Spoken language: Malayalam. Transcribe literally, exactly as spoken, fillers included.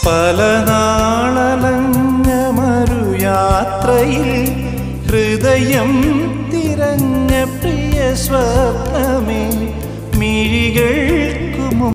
പല നാളലഞ്ഞ മരുയാത്രയിൽ ഹൃദയം തിരഞ്ഞ പ്രിയ സ്വപ്നമേ മിഴികൾക്കു